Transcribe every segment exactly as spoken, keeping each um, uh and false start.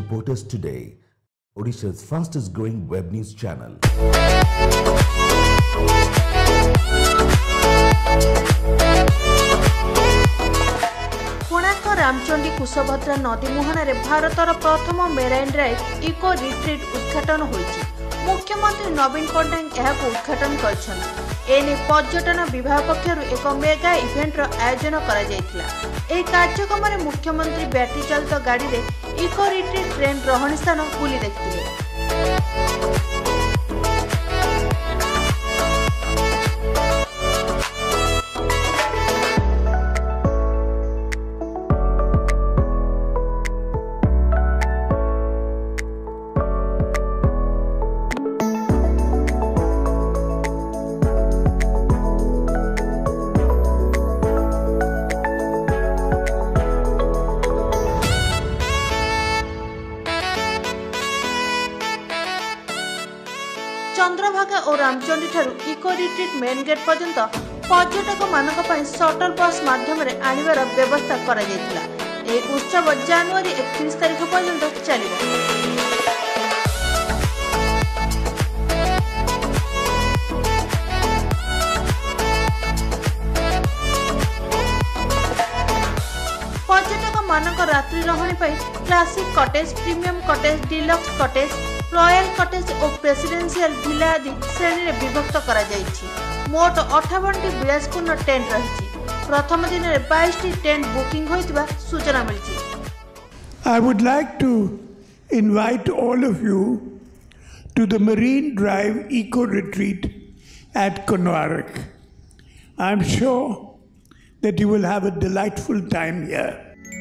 Support us today, Odisha's fastest growing web news channel. Konark Ramchandi कुशभद्रा नदी मुहाणरे भारतर प्रथम marine drive eco retreat उद्घाटन होइछि। मुख्यमंत्री नवीन पट्टनायक यहां उद्घाटन करछन। एने पर्यटन विभाग पक्षरु एक मेगा इवेंटर आयोजन करा जायतिला। एही कार्यक्रम रे मुख्यमंत्री बैटरी चालित गाड़ी रे इको रिट्रीट ट्रेन रहणी स्थान बुली देखिथिले। चंद्रभागा और रामचंडी ठारू इको रिट्रीट मेन गेट पर्यंत पर्यटक मानक पई शटल बस माध्यम रे आनिबार व्यवस्था करा जायतिला। ए उत्सव जनवरी इकतीस तारिख पर्यंत चलिबो। पर्यटक मानक रात्रि रहणी पई classic cottage, premium cottage, deluxe cottage, royal cottage और प्रेसिडेंशियल विला आदि श्रेणी रे विभक्त करा जायछि। मोट अठावन टी विलासपूर्ण टेंट रहिछि। प्रथम दिन रे बाईस टी टेंट बुकिंग होइतबा सूचना मिलछि। I would like to invite all of you to the Marine Drive Eco Retreat at Konark. I am sure that you will have a delightful time here.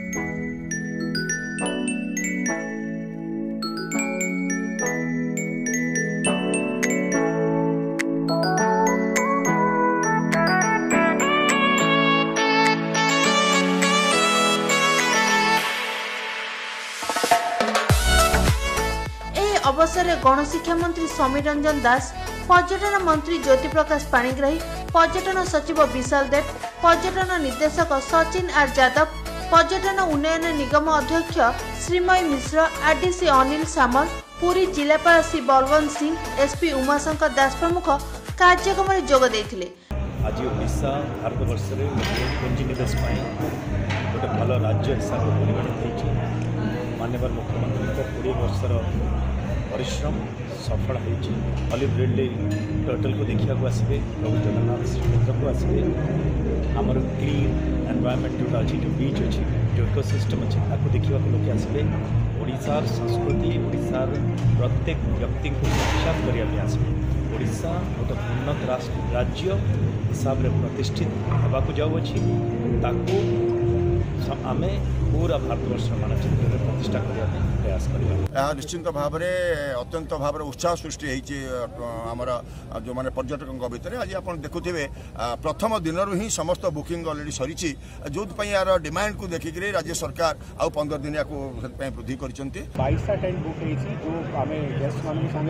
अवसर गणशिक्षा मंत्री समीर रंजन दास, पर्यटन मंत्री ज्योति प्रकाश पाणिग्राही, पर्यटन सचिव विशाल देव, पर्यटन निर्देशक सचिन आर यादव, पर्यटन उन्नयन निगम अध्यक्ष श्रीमय मिश्र, आरडीसी अनिल सामल, पुरी जिलापाल श्री बलवंत सिंह, एसपी उमाशंकर दास प्रमुख कार्यक्रम में जोग देथिले। आज ओडिशा भारतवर्ष रे पुंजी निवेश पाई गोटे भल राज्य हिसाब से परिगणित होइछि। माननीय मुख्यमंत्री बीस वर्षर परिश्रम सफल होइछि। ऑलिव रिडले टर्टल को देखिया को आसबे, प्रभु जगन्नाथ श्रीमंदिर को आसबे, हमर क्लीन एनवायरनमेंट जोटा अछि, जो बीच अछि, जो इकोसिस्टम अछि, ताको देखिया को लोक आसबे। ओडिशार संस्कृति, ओडिशार प्रत्येक व्यक्ति को साक्षात करिया पे आसबे। ओडिशा गोटे उन्नत राष्ट्र राज्य हिसाब रे प्रतिष्ठित हेबा को जाउ अछि। ताको आमे पूरा भारतवर्ष मानचित्र में प्रतिष्ठा करने प्रयास करिया। निश्चिंत भाव में अत्यंत भाव में उत्साह सृष्टि होमर जो मैंने पर्यटकों भितर आज आप देखुवे प्रथम दिन ही समस्त बुकिंग अलरेडी सरी जो यार डिमांड को देखिक राज्य सरकार आउ पंद्रह दिन या वृद्धि कर बाईस टेंट बुक जो आम गेस्ट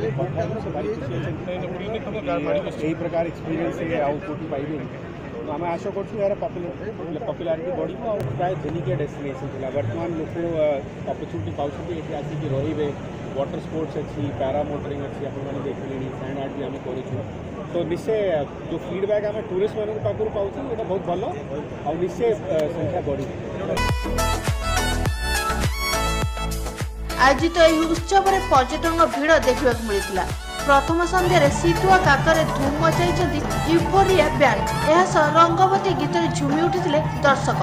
मान प्रकार एक्सपीरियंस आउ कोटी पाइबे। आम आशा कर पपुलारिटी बढ़ प्राय दिनिकिया डेस्टिनेशन थी। बर्तमान लोक अपरच्युनिटी पाँच ये आसिक रे वाटर स्पोर्ट्स अच्छी, पैरा मोटरिंग अच्छी, आपने देखिले सैंड आर्ट भी आम करूँ। तो निश्चय जो फीडबैक आम टूरिस्ट मान पाखु पाऊँ ये बहुत भल आ निश्चय संख्या बढ़ी। आयोजित यह उत्सव में पर्यटन भिड़ देखा मिलता। प्रथम संध्यारे सीतुआ काकरे धूम मचाई यूफोरिया बैंड। यह रंगवती गीत झुमी उठिथिले दर्शक।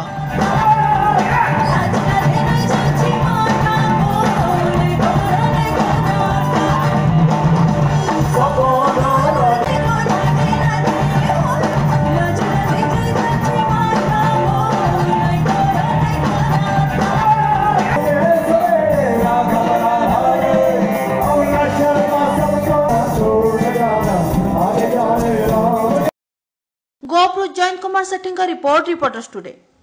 गोपुर जयंत कुमार सेठी का रिपोर्ट रिपोर्टर्स टुडे।